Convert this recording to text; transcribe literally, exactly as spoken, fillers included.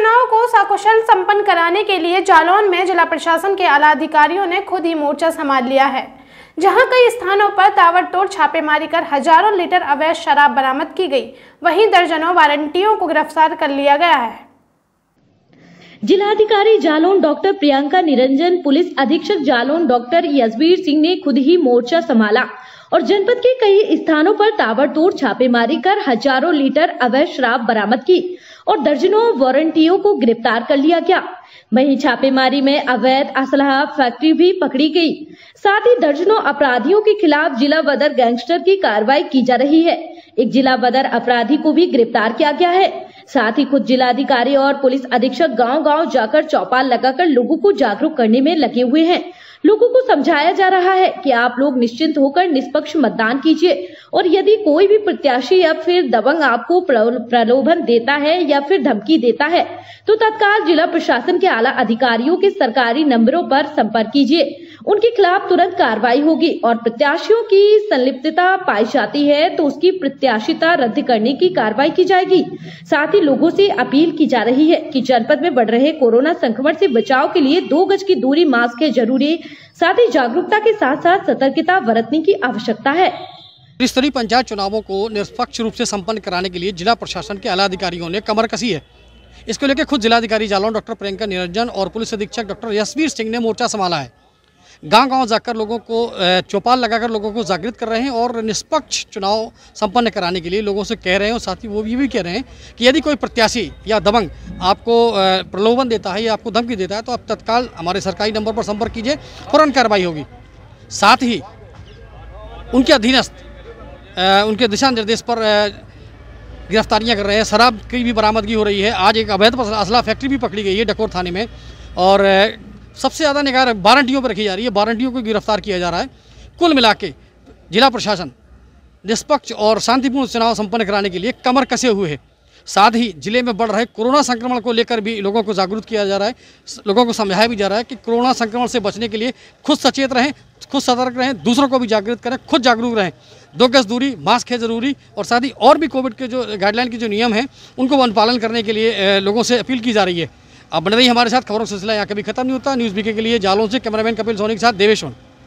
चुनाव को सकुशल संपन्न कराने के लिए जालौन में जिला प्रशासन के आला अधिकारियों ने खुद ही मोर्चा संभाल लिया है, जहां कई स्थानों पर ताबड़तोड़ छापेमारी कर हजारों लीटर अवैध शराब बरामद की गई। वहीं दर्जनों वारंटियों को गिरफ्तार कर लिया गया है। जिलाधिकारी जालौन डॉक्टर प्रियंका निरंजन, पुलिस अधीक्षक जालौन डॉक्टर यशवीर सिंह ने खुद ही मोर्चा संभाला और जनपद के कई स्थानों पर ताबड़तोड़ छापेमारी कर हजारों लीटर अवैध शराब बरामद की और दर्जनों वारंटियों को गिरफ्तार कर लिया गया। वहीं छापेमारी में अवैध असलहा फैक्ट्री भी पकड़ी गई। साथ ही दर्जनों अपराधियों के खिलाफ जिला बदर गैंगस्टर की कार्रवाई की जा रही है। एक जिला बदर अपराधी को भी गिरफ्तार किया गया है। साथ ही खुद जिलाधिकारी और पुलिस अधीक्षक गांव-गांव जाकर चौपाल लगाकर लोगों को जागरूक करने में लगे हुए हैं। लोगों को समझाया जा रहा है कि आप लोग निश्चिंत होकर निष्पक्ष मतदान कीजिए और यदि कोई भी प्रत्याशी या फिर दबंग आपको प्रलोभन देता है या फिर धमकी देता है तो तत्काल जिला प्रशासन के आला अधिकारियों के सरकारी नंबरों पर संपर्क कीजिए। उनके खिलाफ तुरंत कार्रवाई होगी और प्रत्याशियों की संलिप्तता पाई जाती है तो उसकी प्रत्याशिता रद्द करने की कार्रवाई की जाएगी। साथ ही लोगों से अपील की जा रही है कि जनपद में बढ़ रहे कोरोना संक्रमण से बचाव के लिए दो गज की दूरी, मास्क है जरूरी। साथ ही जागरूकता के साथ साथ सतर्कता बरतने की आवश्यकता है। त्रिस्तरीय पंचायत चुनावों को निष्पक्ष रूप से संपन्न कराने के लिए जिला प्रशासन के आला अधिकारियों ने कमर कसी है। इसको लेकर खुद जिलाधिकारी जालौन डॉक्टर प्रियंका निरंजन और पुलिस अधीक्षक डॉक्टर यशवीर सिंह ने मोर्चा संभाला है। गांव गांव जाकर लोगों को चौपाल लगाकर लोगों को जागृत कर रहे हैं और निष्पक्ष चुनाव संपन्न कराने के लिए लोगों से कह रहे हैं। और साथ ही वो ये भी कह रहे हैं कि यदि कोई प्रत्याशी या दबंग आपको प्रलोभन देता है या आपको धमकी देता है तो आप तत्काल हमारे सरकारी नंबर पर संपर्क कीजिए, फौरन कार्रवाई होगी। साथ ही उनके अधीनस्थ उनके दिशा निर्देश पर गिरफ्तारियां कर रहे हैं। शराब की भी बरामदगी हो रही है। आज एक अवैध असला फैक्ट्री भी पकड़ी गई है डकोर थाने में और सबसे ज़्यादा निगाह वारंटियों पर रखी जा रही है। वारंटियों को गिरफ्तार किया जा रहा है। कुल मिला के जिला प्रशासन निष्पक्ष और शांतिपूर्ण चुनाव संपन्न कराने के लिए कमर कसे हुए है। साथ ही जिले में बढ़ रहे कोरोना संक्रमण को लेकर भी लोगों को जागरूक किया जा रहा है। लोगों को समझाया भी जा रहा है कि कोरोना संक्रमण से बचने के लिए खुद सचेत रहें, खुद सतर्क रहें, दूसरों को भी जागृत करें, खुद जागरूक रहें। दो गज दूरी, मास्क है जरूरी और साथ ही और भी कोविड के जो गाइडलाइन के जो नियम हैं उनको अनुपालन करने के लिए लोगों से अपील की जा रही है। अब बन रही हमारे साथ खबरों का सिलसिला यहाँ कभी खत्म नहीं होता। न्यूज़ बीके के लिए जालौन से कैमरामैन कपिल सोनी के साथ देवेश।